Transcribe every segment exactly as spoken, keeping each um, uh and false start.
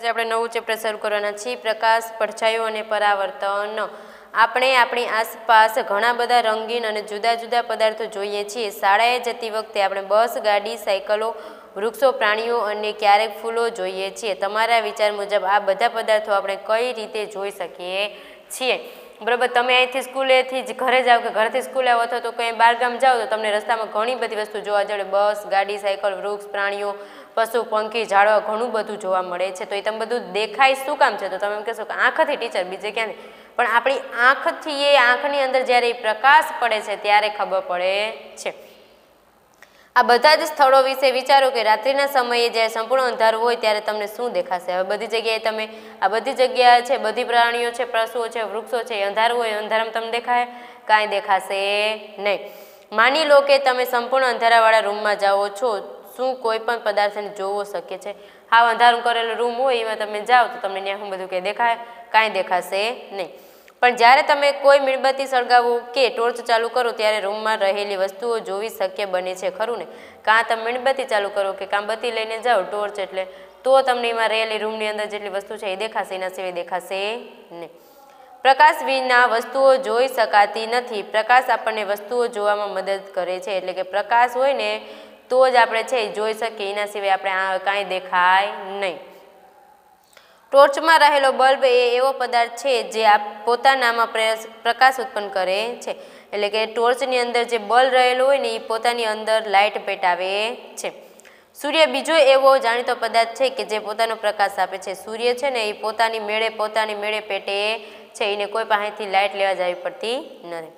આજે આપણે નવું ચેપ્ટર શરૂ કરવાના છીએ પ્રકાશ, પડછાયો અને પરાવર્તન। આપણે આપણી આસપાસ ઘણા બધા રંગીન અને જુદા જુદા પદાર્થો જોઈએ છીએ। શાળાએ જતી વખતે આપણે બસ, ગાડી, સાયકલો, વૃક્ષો, પ્રાણીઓ અને ક્યારેક ફૂલો જોઈએ છીએ। તમારા વિચાર મુજબ આ બધા પદાર્થો આપણે કઈ રીતે જોઈ શકીએ છીએ? બરાબર, તમે અહીંથી સ્કૂલેથી જ ઘરે જાઓ કે ઘરેથી સ્કૂલે આવો અથવા તો કંઈ બહારગામ જાઓ તો તમને રસ્તામાં ઘણી બધી વસ્તુ જોવા મળે। બસ, ગાડી, સાયકલ, વૃક્ષ, પ્રાણીઓ, પશુ, પંખી, ઝાડવા ઘણું બધું જોવા મળે છે। તો એ તમે બધું દેખાય શું કામ છે? તો તમે એમ કહેશો કે આંખથી ટીચર, બીજે ક્યાંથી? પણ આપણી આંખથી એ આંખની અંદર જ્યારે પ્રકાશ પડે છે ત્યારે ખબર પડે છે। આ બધા જ સ્થળો વિશે વિચારો કે રાત્રિના સમયે જ્યારે સંપૂર્ણ અંધારું હોય ત્યારે તમને શું દેખાશે? હવે બધી જગ્યાએ તમે આ બધી જગ્યા છે, બધી પ્રાણીઓ છે, પશુઓ છે, વૃક્ષો છે, અંધારું હોય, અંધારામાં તમને દેખાય? કાંઈ દેખાશે નહીં। માની લો કે તમે સંપૂર્ણ અંધારાવાળા રૂમમાં જાઓ છો, શું કોઈ પણ પદાર્થને જોવો શક્ય છે? હાવ અંધારું કરેલો રૂમ હોય એમાં તમે જાઓ તો તમને ત્યાં શું બધું કે દેખાય? કાંઈ દેખાશે નહીં। પણ જ્યારે તમે કોઈ મીણબત્તી સળગાવો કે ટોર્ચ ચાલુ કરો ત્યારે રૂમમાં રહેલી વસ્તુઓ જોવી શક્ય બને છે, ખરું ને? કાં તમે મીણબત્તી ચાલુ કરો કે કાં બત્તી લઈને જાઓ ટોર્ચ એટલે, તો તમને એમાં રહેલી રૂમની અંદર જેટલી વસ્તુ છે એ દેખાશે, એના સિવાય દેખાશે નહીં। પ્રકાશ વિના વસ્તુઓ જોઈ શકાતી નથી। પ્રકાશ આપણને વસ્તુઓ જોવામાં મદદ કરે છે, એટલે કે પ્રકાશ હોય ને તો જ આપણે છે એ જોઈ શકીએ, એના સિવાય આપણે આ કાંઈ દેખાય નહીં। ટોર્ચમાં રહેલો બલ્બ એ એવો પદાર્થ છે જે આ પોતાનામાં પ્રકાશ ઉત્પન્ન કરે છે, એટલે કે ટોર્ચની અંદર જે બલ્બ રહેલો હોય ને એ પોતાની અંદર લાઇટ પેટાવે છે। સૂર્ય બીજો એવો જાણીતો પદાર્થ છે કે જે પોતાનો પ્રકાશ આપે છે। સૂર્ય છે ને એ પોતાની મેળે પોતાની મેળે પેટે છે, એને કોઈ પાસેથી લાઇટ લેવા જવી પડતી નથી।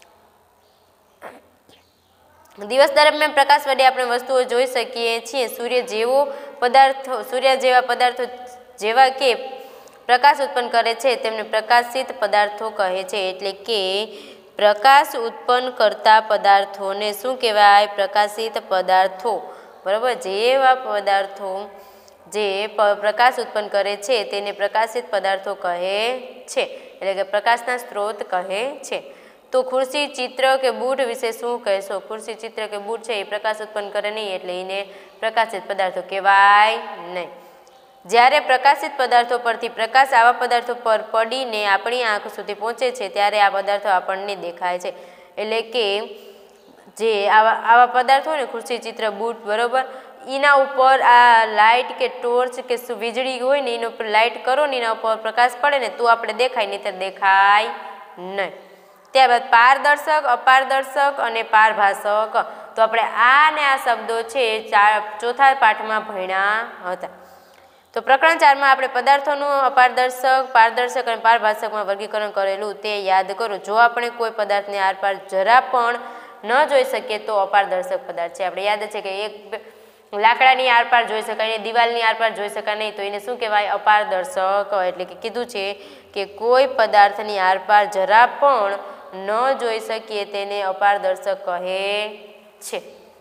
દિવસ દરમિયાન પ્રકાશ વડે આપણે વસ્તુઓ જોઈ શકીએ છીએ। સૂર્ય જેવો પદાર્થો સૂર્ય જેવા પદાર્થો જેવા કે પ્રકાશ ઉત્પન્ન કરે છે તેમને પ્રકાશિત પદાર્થો કહે છે, એટલે કે પ્રકાશ ઉત્પન્ન કરતા પદાર્થોને શું કહેવાય? પ્રકાશિત પદાર્થો। બરાબર, જેવા પદાર્થો જે પ્રકાશ ઉત્પન્ન કરે છે તેને પ્રકાશિત પદાર્થો કહે છે, એટલે કે પ્રકાશના સ્ત્રોત કહે છે। તો ખુરશી, ચિત્ર કે બૂટ વિશે શું કહેશો? ખુરશી, ચિત્ર કે બૂટ છે એ પ્રકાશ ઉત્પન્ન કરે નહીં એટલે એને પ્રકાશિત પદાર્થો કહેવાય નહીં। જ્યારે પ્રકાશિત પદાર્થો પરથી પ્રકાશ આવા પદાર્થો પર પડીને આપણી આંખ સુધી પહોંચે છે ત્યારે આ પદાર્થો આપણને દેખાય છે, એટલે કે જે આવા આવા પદાર્થો હોય ને ખુરશી, ચિત્ર, બૂટ, બરાબર, એના ઉપર આ લાઇટ કે ટોર્ચ કે વીજળી હોય ને એના ઉપર લાઇટ કરો ને એના ઉપર પ્રકાશ પડે ને તો આપણે દેખાય, નહીં તો દેખાય નહીં। ત્યારબાદ પારદર્શક, અપારદર્શક અને પારભાષક। તો આપણે આ ને આ શબ્દો છે ચાર ચોથા પાઠમાં ભણ્યા હતા। તો પ્રકરણ ચારમાં આપણે પદાર્થોનું અપારદર્શક, પારદર્શક અને પારભાષકમાં વર્ગીકરણ કરેલું તે યાદ કરો। જો આપણે કોઈ પદાર્થને આરપાર જરા પણ ન જોઈ શકીએ તો અપારદર્શક પદાર્થ છે। આપણે યાદ છે કે એક લાકડાની આરપાર જોઈ શકાય, દિવાલની આરપાર જોઈ શકાય નહીં તો એને શું કહેવાય? અપારદર્શક। એટલે કે કીધું છે કે કોઈ પદાર્થની આરપાર જરા પણ ન જોઈ શકીએ તેને અપારદર્શક કહે છે।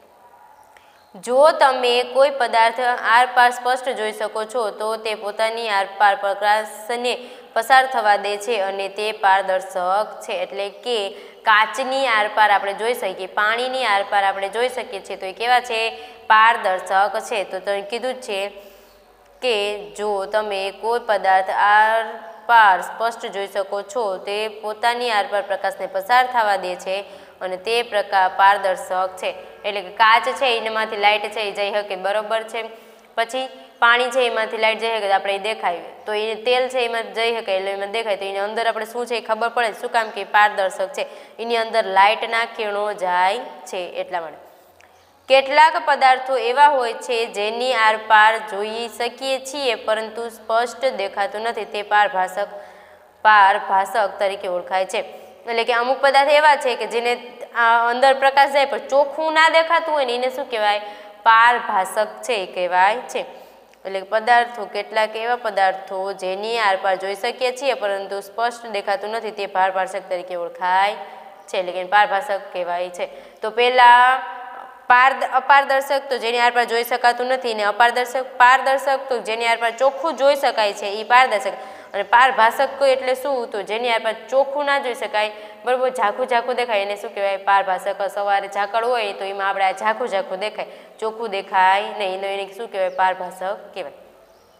જો તમે કોઈ પદાર્થ આરપાર સ્પષ્ટ જોઈ શકો છો તો તે પોતાની આરપાર પ્રકાશને પસાર થવા દે છે અને તે પારદર્શક છે। એટલે કે કાચની આરપાર આપણે જોઈ શકીએ, પાણીની આરપાર આપણે જોઈ શકીએ છીએ તો એ કેવા છે? પારદર્શક છે। તો તમે કીધું છે કે જો તમે કોઈ પદાર્થ આરપાર સ્પષ્ટ જોઈ શકો છો તે પોતાની આરપાર પ્રકાશને પસાર થવા દે છે અને તે પ્રકાર પારદર્શક છે। એટલે કે કાચ છે એનામાંથી લાઇટ છે એ જઈ શકે, બરોબર છે। પછી પાણી છે એમાંથી લાઇટ જઈ શકે આપણે એ દેખાય, તો એ તેલ છે એમાં જઈ શકે એટલે એમાં દેખાય, તો એની અંદર આપણે શું છે એ ખબર પડે, શું કામ કે પારદર્શક છે, એની અંદર લાઇટના કિરણો જાય છે એટલા માટે। કેટલાક પદાર્થો એવા હોય છે જેની આરપાર જોઈ શકીએ છીએ પરંતુ સ્પષ્ટ દેખાતું નથી, તે પારભાષક પારભાષક તરીકે ઓળખાય છે। એટલે કે અમુક પદાર્થ એવા છે કે જેને અંદર પ્રકાશ જાય પણ ચોખ્ખું ના દેખાતું હોય ને એને શું કહેવાય? પારભાષક છે એ કહેવાય છે। એટલે કે પદાર્થો કેટલાક એવા પદાર્થો જેની આરપાર જોઈ શકીએ છીએ પરંતુ સ્પષ્ટ દેખાતું નથી તે પારભાષક તરીકે ઓળખાય છે, એટલે કે પારભાષક કહેવાય છે। તો પહેલા પાર અપારદર્શક તો જેની આરપાર જોઈ શકાતું નથી, ને અપારદર્શક પારદર્શક તો જેની આરપાર ચોખ્ખું જોઈ શકાય છે એ પારદર્શક, અને પારભાષક એટલે શું? તો જેની આરપાર ચોખ્ખું ના જોઈ શકાય, બરાબર, ઝાખું ઝાખું દેખાય એને શું કહેવાય? પારભાષક। સવારે ઝાકળ હોય તો એમાં આપણે આ ઝાખું ઝાખું દેખાય, ચોખ્ખું દેખાય નહીં, એને શું કહેવાય? પારભાષક કહેવાય।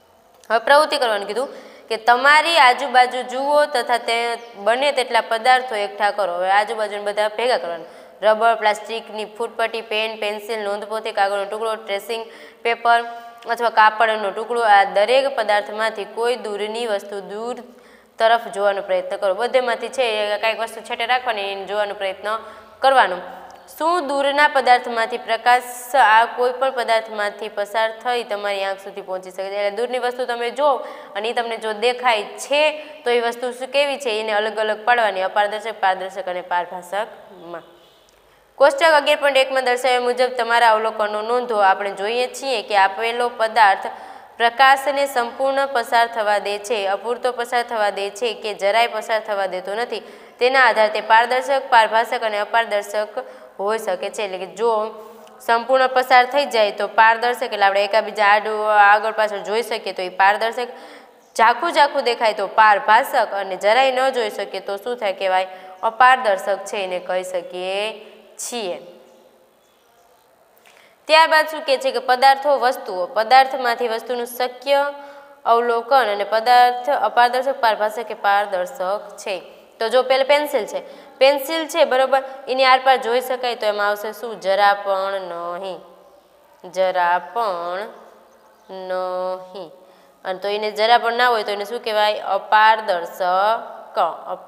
હવે પ્રવૃત્તિ કરવાનું કીધું કે તમારી આજુબાજુ જુઓ તથા તે બને તેટલા પદાર્થો એકઠા કરો. હવે આજુબાજુને બધા ભેગા કરવાના. રબર, પ્લાસ્ટિકની ફૂટપટ્ટી, પેન, પેન્સિલ, નોંધપોથી, કાગળનો ટુકડો, ટ્રેસિંગ પેપર અથવા કાપડનો ટુકડો, આ દરેક પદાર્થમાંથી કોઈ દૂરની વસ્તુ દૂર તરફ જોવાનો પ્રયત્ન કરો. બધેમાંથી છે કાંઈક વસ્તુ છેટે રાખવાની, એને જોવાનો પ્રયત્ન કરવાનો. શું દૂરના પદાર્થમાંથી પ્રકાશ આ કોઈ પણ પદાર્થમાંથી પસાર થઈ તમારી આંખ સુધી પહોંચી શકે છે? એટલે દૂરની વસ્તુ તમે જો અને એ તમને જો દેખાય છે તો એ વસ્તુ શું કેવી છે એને અલગ અલગ પાડવાની, અપારદર્શક, પારદર્શક અને પારભાષકમાં. કોષ્ટક અગિયાર પોઈન્ટ એકમાં દર્શાવ્યા મુજબ તમારા અવલોકનો નોંધો. આપણે જોઈએ છીએ કે આપેલો પદાર્થ પ્રકાશને સંપૂર્ણ પસાર થવા દે છે, અપૂરતો પસાર થવા દે છે કે જરાય પસાર થવા દેતો નથી. તેના આધારે તે પારદર્શક, પારભાષક અને અપારદર્શક હોઈ શકે છે. એટલે કે જો સંપૂર્ણ પસાર થઈ જાય તો પારદર્શક, એટલે આપણે એકાબીજા આડું આગળ પાછળ જોઈ શકીએ તો એ પારદર્શક. ઝાખું ઝાખું દેખાય તો પારભાષક અને જરાય ન જોઈ શકીએ તો શું થાય કહેવાય? અપારદર્શક છે એને કહી શકીએ છીએ. ત્યારબાદ શું કહે છે કે પદાર્થો, વસ્તુઓ, પદાર્થમાંથી વસ્તુનું શક્ય અવલોકન અને પદાર્થ અપારદર્શક, પારભાષક કે પારદર્શક છે. તો જો પેલા પેન્સિલ છે, પેન્સિલ છે બરોબર, એની આરપાર જોઈ શકાય તો એમાં આવશે શું? જરા પણ નહીં, જરા પણ નહીં. અને તો એને જરા પણ ના હોય તો એને શું કહેવાય? અપારદર્શક,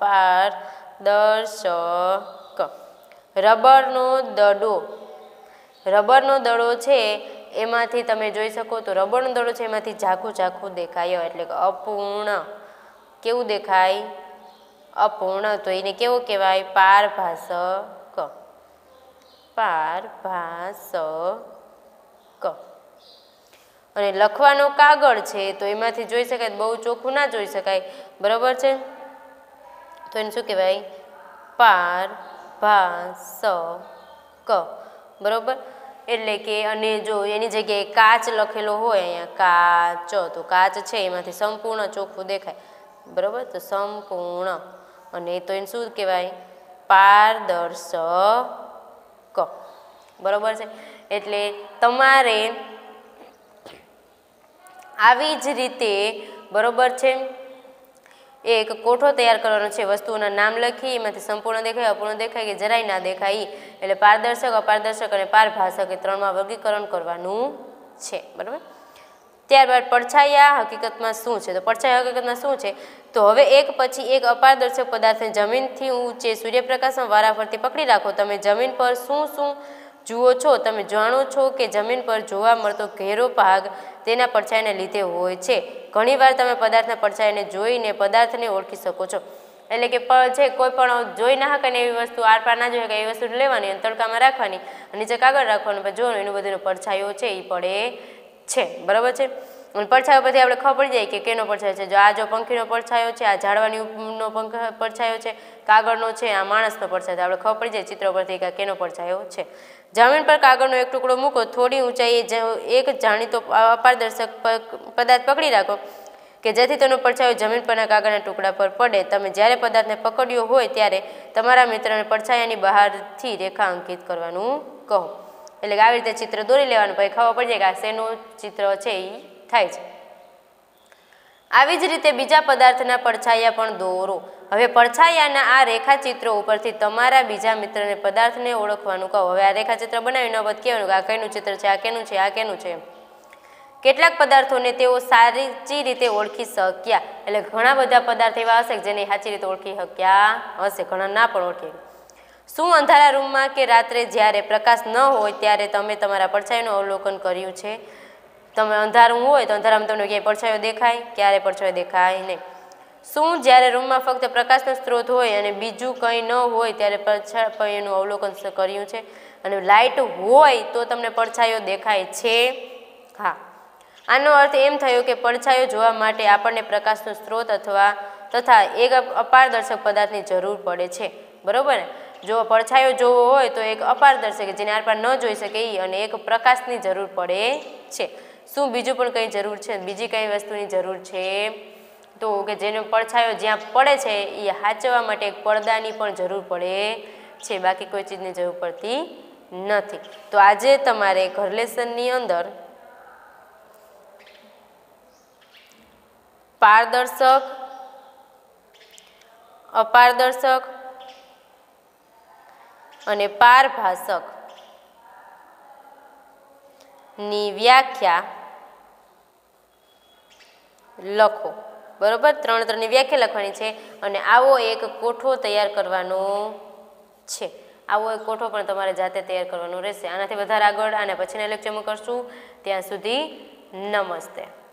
અપારદર્શક. રબરનો દડો, રબરનો દડો છે એમાંથી તમે જોઈ શકો તો રબરનો દડો છે એમાંથી ઝાખું ઝાખું દેખાય, એટલે કે અપૂર્ણ. કેવું દેખાય? અપૂર્ણ. તો એને કેવો કહેવાય? પારભાષક, પારભાષક. અને લખવાનો કાગળ છે તો એમાંથી જોઈ શકાય, બહુ ચોખ્ખું ના જોઈ શકાય બરાબર છે, તો એને શું કહેવાય? પારભાષક બરાબર. એટલે કે અને જો એની જગ્યાએ કાચ લખેલો હોય અહીંયા કાચ, તો કાચ છે એમાંથી સંપૂર્ણ ચોખ્ખું દેખાય બરાબર, તો સંપૂર્ણ. અને તો એને શું કહેવાય? પારદર્શક બરાબર છે. એટલે તમારે આવી જ રીતે બરાબર છે એક કોઠો તૈયાર કરવાનો છે. વસ્તુઓના નામ લખી એમાંથી સંપૂર્ણ દેખાય, અપૂર્ણ દેખાય કે જરાય ના દેખાય, એટલે પારદર્શક, અપારદર્શક અને પારભાષક એ ત્રણમાં વર્ગીકરણ કરવાનું છે બરાબર. ત્યારબાદ પડછાયા હકીકતમાં શું છે? તો પડછાયા હકીકતમાં શું છે? તો હવે એક પછી એક અપારદર્શક પદાર્થને જમીનથી ઊંચે સૂર્યપ્રકાશમાં વારાફરતી પકડી રાખો. તમે જમીન પર શું શું જુઓ છો? તમે જાણો છો કે જમીન પર જોવા મળતો ઘેરો ભાગ તેના પડછાયાને લીધે હોય છે. ઘણીવાર તમે પદાર્થના પડછાયાને જોઈને પદાર્થને ઓળખી શકો છો. એટલે કે છે કોઈ પણ જોઈ ના શકે ને એવી વસ્તુ આરપાર ના જોઈ શકે એવી વસ્તુ લેવાની અને તડકામાં રાખવાની અને નીચે કાગળ રાખવાનું, પછી જોવાનું એનું બધું પડછાયો છે એ પડે છે બરાબર છે. અને પડછાયો પછી આપણે ખબર પડી જાય કે કેનો પડછાયો છે. જો આ જો પંખીનો પડછાયો છે, આ ઝાડવાનો પંખ પડછાયો છે, કાગળનો છે, આ માણસનો પડછાયો, આપણે ખબર પડી જાય ચિત્ર પરથી કે કેનો પડછાયો છે. જમીન પર કાગળનો એક ટુકડો મૂકો, થોડી ઊંચાઈએ એક જાણીતો અપારદર્શક પદાર્થ પકડી રાખો કે જેથી તેનો પડછાયો જમીન પરના કાગળના ટુકડા પર પડે. તમે જ્યારે પદાર્થને પકડ્યો હોય ત્યારે તમારા મિત્રને પડછાયાની બહારથી રેખા અંકિત કરવાનું કહો. એટલે કે આવી રીતે ચિત્ર દોરી લેવાનું, પછી ખબર પડી જાય કે આ શેનું ચિત્ર છે એ થાય છે. આવી જ રીતે બીજા પદાર્થના પડછાયા પણ દોરો. હવે પડછાયાના આ રેખાચિત્રો ઉપરથી તમારા બીજા મિત્રને પદાર્થને ઓળખવાનું કહો. હવે આ રેખાચિત્ર બનાવીને બાદ કહેવાનું કે આ કઈનું ચિત્ર છે, આ કેનું છે, આ કેનું છે. કેટલાક પદાર્થોને તેઓ સાચી રીતે ઓળખી શક્યા, એટલે ઘણા બધા પદાર્થ એવા હશે જેને સાચી રીતે ઓળખી શક્યા હશે, ઘણા ના પણ ઓળખી. શું અંધારા રૂમમાં કે રાત્રે જ્યારે પ્રકાશ ન હોય ત્યારે તમે તમારા પડછાયાનું અવલોકન કર્યું છે? તમે અંધારું હોય તો અંધારામાં તમને ક્યાંય પડછાયો દેખાય? ક્યારે પડછાયો દેખાય નહીં. શું જ્યારે રૂમમાં ફક્ત પ્રકાશનો સ્ત્રોત હોય અને બીજું કંઈ ન હોય ત્યારે પડછાયાનું અવલોકન કર્યું છે? અને લાઇટ હોય તો તમને પડછાયો દેખાય છે? હા. આનો અર્થ એમ થયો કે પડછાયો જોવા માટે આપણને પ્રકાશનો સ્ત્રોત અથવા તથા એક અપારદર્શક પદાર્થની જરૂર પડે છે બરાબર ને. જો પડછાયો જોવો હોય તો એક અપારદર્શક જેને આરપાર ન જોઈ શકે એ અને એક પ્રકાશની જરૂર પડે છે. શું બીજું પણ કંઈ જરૂર છે? બીજી કઈ વસ્તુની જરૂર છે? તો કે જેનો પડછાયો જ્યાં પડે છે એ સાચવવા માટે એક પડદાની પણ જરૂર પડે છે, બાકી કોઈ ચીજની જરૂર પડતી નથી. તો આજે તમારે ઘર લેસનની અંદર પારદર્શક, અપારદર્શક અને પારભાષક ની વ્યાખ્યા લખો. બરોબર, ત્રણ ત્રણની વ્યાખ્યા લખવાની છે અને આવો એક કોઠો તૈયાર કરવાનો છે. આવો એક કોઠો પણ તમારે જાતે તૈયાર કરવાનો રહેશે. આનાથી વધારે આગળ આના પછીના લેક્ચરમાં કરશું. ત્યાં સુધી નમસ્તે.